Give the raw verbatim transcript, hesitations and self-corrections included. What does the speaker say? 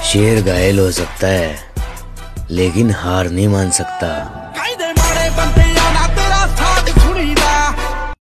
शेर घायल हो सकता है लेकिन हार नहीं मान सकता।